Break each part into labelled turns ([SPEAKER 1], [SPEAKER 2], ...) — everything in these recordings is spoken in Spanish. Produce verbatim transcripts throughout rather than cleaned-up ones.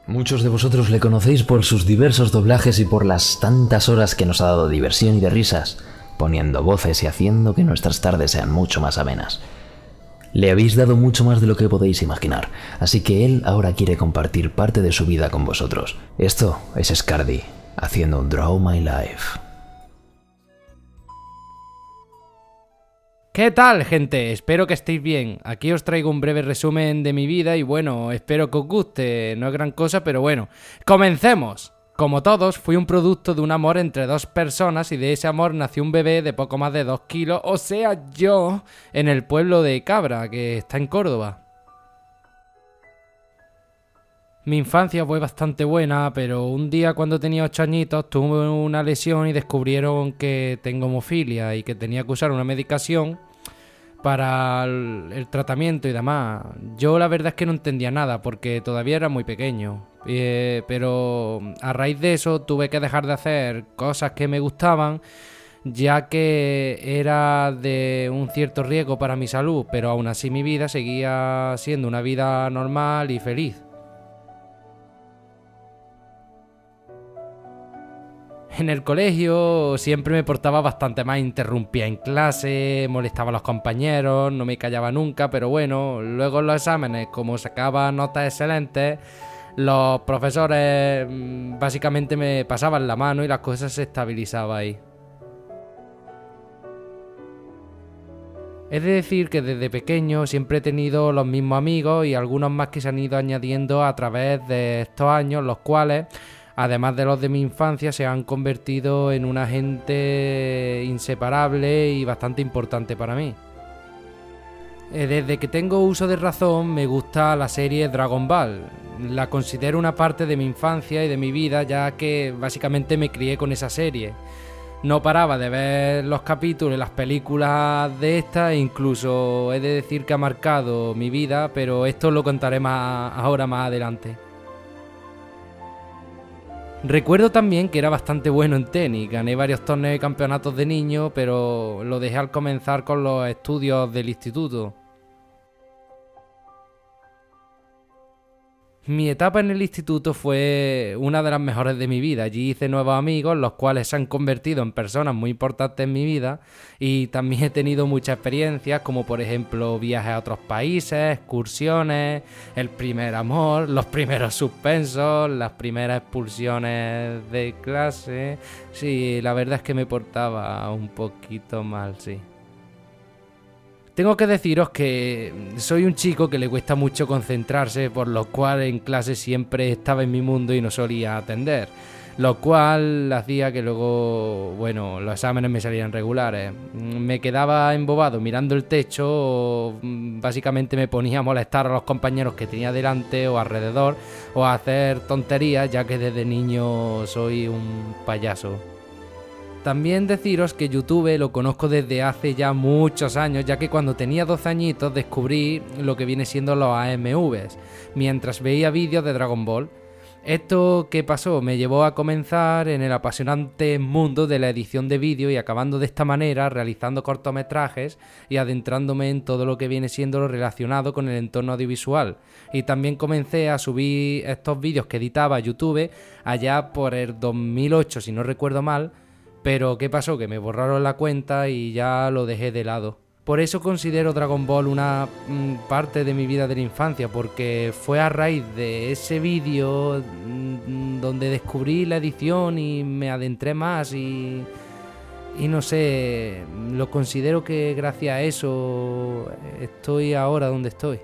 [SPEAKER 1] Muchos de vosotros le conocéis por sus diversos doblajes y por las tantas horas que nos ha dado diversión y de risas, poniendo voces y haciendo que nuestras tardes sean mucho más amenas. Le habéis dado mucho más de lo que podéis imaginar, así que él ahora quiere compartir parte de su vida con vosotros. Esto es Scardy, haciendo un Draw My Life.
[SPEAKER 2] ¿Qué tal, gente? Espero que estéis bien. Aquí os traigo un breve resumen de mi vida y bueno, espero que os guste. No es gran cosa, pero bueno. ¡Comencemos! Como todos, fui un producto de un amor entre dos personas y de ese amor nació un bebé de poco más de dos kilos, o sea, yo, en el pueblo de Cabra, que está en Córdoba. Mi infancia fue bastante buena, pero un día cuando tenía ocho añitos tuve una lesión y descubrieron que tengo hemofilia y que tenía que usar una medicación para el, el tratamiento y demás. Yo la verdad es que no entendía nada porque todavía era muy pequeño, eh, pero a raíz de eso tuve que dejar de hacer cosas que me gustaban, ya que era de un cierto riesgo para mi salud, pero aún así mi vida seguía siendo una vida normal y feliz. En el colegio siempre me portaba bastante mal, interrumpía en clase, molestaba a los compañeros, no me callaba nunca, pero bueno, luego en los exámenes, como sacaba notas excelentes, los profesores básicamente me pasaban la mano y las cosas se estabilizaban ahí. Es de decir que desde pequeño siempre he tenido los mismos amigos y algunos más que se han ido añadiendo a través de estos años, los cuales, además de los de mi infancia, se han convertido en una gente inseparable y bastante importante para mí. Desde que tengo uso de razón me gusta la serie Dragon Ball. La considero una parte de mi infancia y de mi vida, ya que básicamente me crié con esa serie. No paraba de ver los capítulos y las películas de esta, e incluso he de decir que ha marcado mi vida, pero esto lo contaré más ahora más adelante. Recuerdo también que era bastante bueno en tenis, gané varios torneos y campeonatos de niño, pero lo dejé al comenzar con los estudios del instituto. Mi etapa en el instituto fue una de las mejores de mi vida. Allí hice nuevos amigos, los cuales se han convertido en personas muy importantes en mi vida, y también he tenido muchas experiencias, como por ejemplo viajes a otros países, excursiones, el primer amor, los primeros suspensos, las primeras expulsiones de clase. Sí, la verdad es que me portaba un poquito mal, sí. Tengo que deciros que soy un chico que le cuesta mucho concentrarse, por lo cual en clase siempre estaba en mi mundo y no solía atender, lo cual hacía que luego, bueno, los exámenes me salían regulares. Me quedaba embobado mirando el techo o básicamente me ponía a molestar a los compañeros que tenía delante o alrededor o a hacer tonterías, ya que desde niño soy un payaso. También deciros que YouTube lo conozco desde hace ya muchos años, ya que cuando tenía doce añitos descubrí lo que viene siendo los A M Vs, mientras veía vídeos de Dragon Ball. Esto que pasó me llevó a comenzar en el apasionante mundo de la edición de vídeo y acabando de esta manera realizando cortometrajes y adentrándome en todo lo que viene siendo lo relacionado con el entorno audiovisual. Y también comencé a subir estos vídeos que editaba a YouTube allá por el dos mil ocho, si no recuerdo mal. Pero ¿qué pasó? Que me borraron la cuenta y ya lo dejé de lado. Por eso considero Dragon Ball una mm, parte de mi vida de la infancia, porque fue a raíz de ese vídeo mm, donde descubrí la edición y me adentré más y, y no sé, lo considero que gracias a eso estoy ahora donde estoy.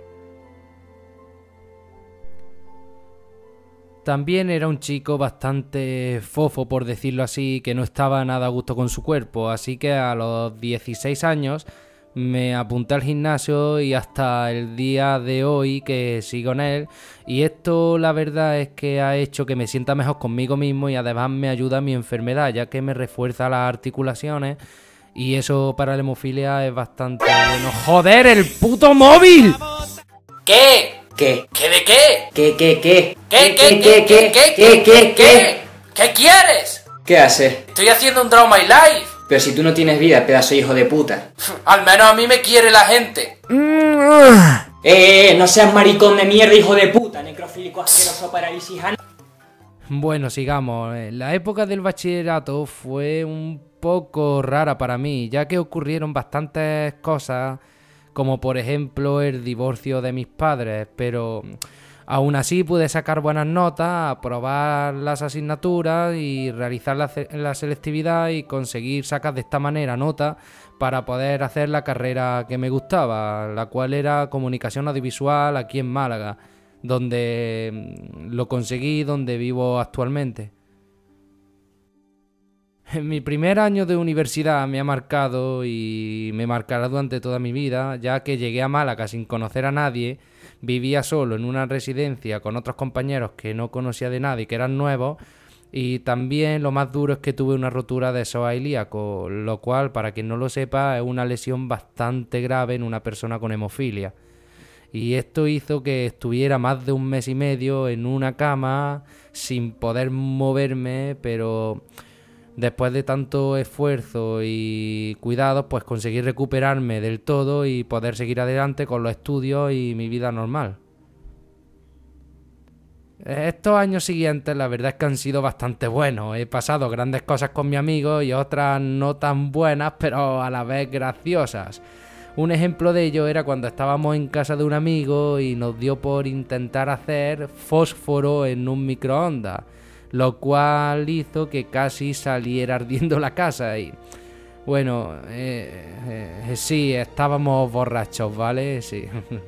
[SPEAKER 2] También era un chico bastante fofo, por decirlo así, que no estaba nada a gusto con su cuerpo, así que a los dieciséis años me apunté al gimnasio y hasta el día de hoy que sigo en él, y esto la verdad es que ha hecho que me sienta mejor conmigo mismo y además me ayuda a mi enfermedad, ya que me refuerza las articulaciones y eso para la hemofilia es bastante bueno. ¡Joder, el puto móvil! ¿Qué?
[SPEAKER 3] ¿Qué?
[SPEAKER 2] ¿Qué de qué?
[SPEAKER 3] ¿Qué, qué, qué?
[SPEAKER 2] ¿Qué, qué, qué, qué, qué, qué, qué, qué? ¿Qué quieres?
[SPEAKER 3] ¿Qué haces?
[SPEAKER 2] Estoy haciendo un Draw My Life.
[SPEAKER 3] Pero si tú no tienes vida, pedazo de hijo de puta.
[SPEAKER 2] Al menos a mí me quiere la gente.
[SPEAKER 3] Eh, eh, no seas maricón de mierda, hijo de puta, necrofílico asqueroso parálisis anal.
[SPEAKER 2] Bueno, sigamos. La época del bachillerato fue un poco rara para mí, ya que ocurrieron bastantes cosas, como por ejemplo el divorcio de mis padres, pero aún así pude sacar buenas notas, aprobar las asignaturas y realizar la, la selectividad y conseguir sacar de esta manera notas para poder hacer la carrera que me gustaba, la cual era comunicación audiovisual aquí en Málaga, donde lo conseguí, donde vivo actualmente. Mi primer año de universidad me ha marcado y me marcará durante toda mi vida, ya que llegué a Málaga sin conocer a nadie, vivía solo en una residencia con otros compañeros que no conocía de nadie, que eran nuevos, y también lo más duro es que tuve una rotura de psoas ilíaco, lo cual, para quien no lo sepa, es una lesión bastante grave en una persona con hemofilia. Y esto hizo que estuviera más de un mes y medio en una cama sin poder moverme, pero después de tanto esfuerzo y cuidados, pues conseguí recuperarme del todo y poder seguir adelante con los estudios y mi vida normal. Estos años siguientes la verdad es que han sido bastante buenos. He pasado grandes cosas con mi amigo y otras no tan buenas, pero a la vez graciosas. Un ejemplo de ello era cuando estábamos en casa de un amigo y nos dio por intentar hacer fósforo en un microondas, lo cual hizo que casi saliera ardiendo la casa. Y bueno, eh, eh, sí, estábamos borrachos, ¿vale? Sí.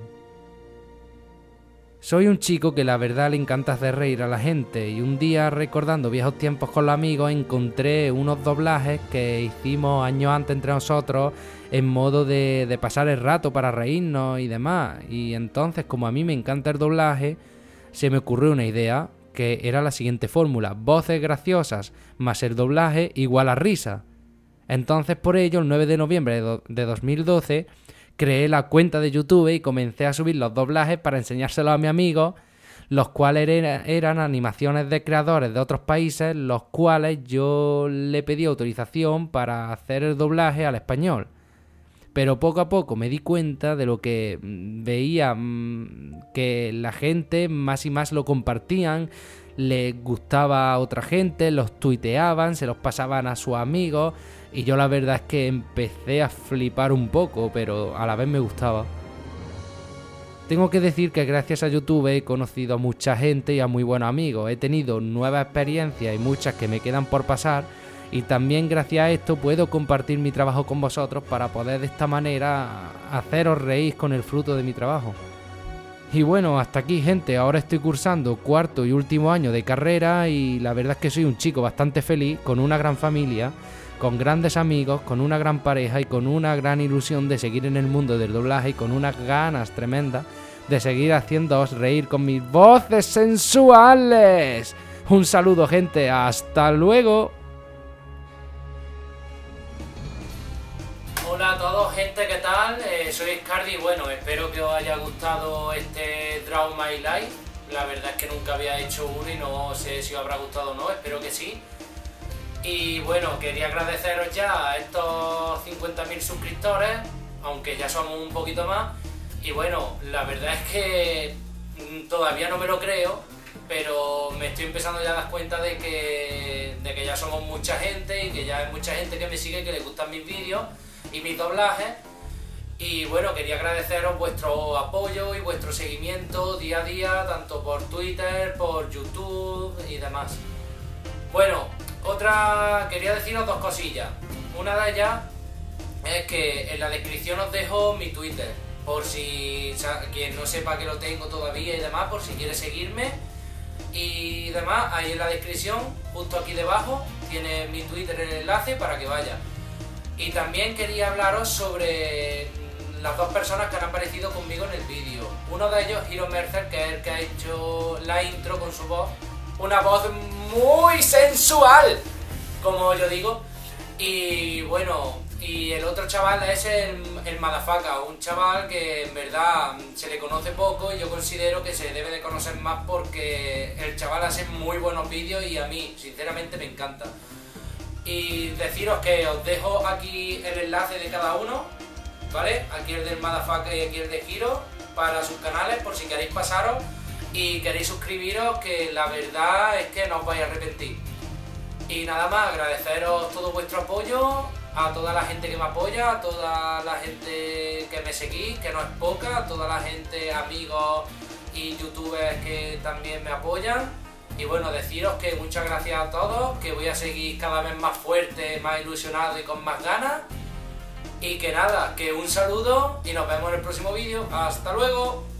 [SPEAKER 2] Soy un chico que la verdad le encanta hacer reír a la gente, y un día, recordando viejos tiempos con los amigos, encontré unos doblajes que hicimos años antes entre nosotros en modo de, de pasar el rato para reírnos y demás. Y entonces, como a mí me encanta el doblaje, se me ocurrió una idea, que era la siguiente fórmula: voces graciosas más el doblaje igual a risa. Entonces, por ello, el nueve de noviembre de, do de dos mil doce... creé la cuenta de YouTube y comencé a subir los doblajes para enseñárselos a mis amigos, los cuales eran, eran animaciones de creadores de otros países, los cuales yo le pedí autorización para hacer el doblaje al español. Pero poco a poco me di cuenta de lo que veía, que la gente más y más lo compartían, les gustaba a otra gente, los tuiteaban, se los pasaban a sus amigos, y yo la verdad es que empecé a flipar un poco, pero a la vez me gustaba. Tengo que decir que gracias a YouTube he conocido a mucha gente y a muy buenos amigos, he tenido nuevas experiencias y muchas que me quedan por pasar, y también gracias a esto puedo compartir mi trabajo con vosotros para poder de esta manera haceros reír con el fruto de mi trabajo. Y bueno, hasta aquí, gente. Ahora estoy cursando cuarto y último año de carrera y la verdad es que soy un chico bastante feliz, con una gran familia, con grandes amigos, con una gran pareja y con una gran ilusión de seguir en el mundo del doblaje y con unas ganas tremendas de seguir haciéndoos reír con mis voces sensuales. Un saludo, gente. Hasta luego.
[SPEAKER 4] Hola a todos, gente, ¿qué tal? Eh, soy Scardi y bueno, espero que os haya gustado este Draw My Life. La verdad es que nunca había hecho uno y no sé si os habrá gustado o no, espero que sí. Y bueno, quería agradeceros ya a estos cincuenta mil suscriptores, aunque ya somos un poquito más. Y bueno, la verdad es que todavía no me lo creo, pero me estoy empezando ya a dar cuenta de que, de que ya somos mucha gente y que ya hay mucha gente que me sigue, que le gustan mis vídeos y mis doblajes. Y bueno, quería agradeceros vuestro apoyo y vuestro seguimiento día a día, tanto por Twitter, por YouTube y demás. Bueno, otra, quería deciros dos cosillas. Una de ellas es que en la descripción os dejo mi Twitter, por si quien no sepa que lo tengo todavía y demás, por si quiere seguirme y demás, ahí en la descripción, justo aquí debajo, tiene mi Twitter, el enlace para que vaya. Y también quería hablaros sobre las dos personas que han aparecido conmigo en el vídeo. Uno de ellos, Hiro Mercer, que es el que ha hecho la intro con su voz. Una voz muy sensual, como yo digo. Y bueno, y el otro chaval es el, el Madafaka, un chaval que en verdad se le conoce poco y yo considero que se debe de conocer más porque el chaval hace muy buenos vídeos y a mí, sinceramente, me encanta. Y deciros que os dejo aquí el enlace de cada uno, ¿vale? Aquí el del Madafaka y aquí el de Hiro, para sus canales, por si queréis pasaros. y queréis suscribiros, que la verdad es que no os vais a arrepentir. Y nada más, agradeceros todo vuestro apoyo, a toda la gente que me apoya, a toda la gente que me seguís, que no es poca, a toda la gente, amigos y youtubers que también me apoyan. Y bueno, deciros que muchas gracias a todos, que voy a seguir cada vez más fuerte, más ilusionado y con más ganas. Y que nada, que un saludo y nos vemos en el próximo vídeo. ¡Hasta luego!